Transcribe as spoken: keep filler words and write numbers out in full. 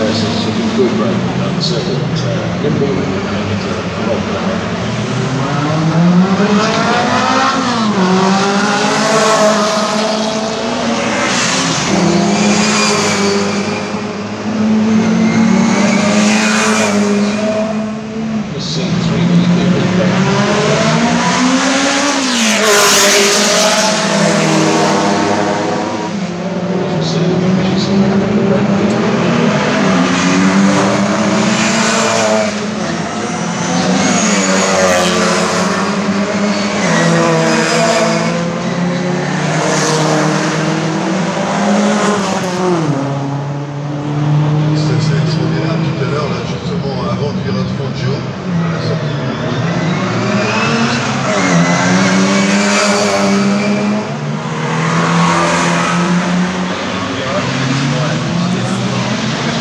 it's sort of good braking done, so that uh, nimble and uh, a lot better.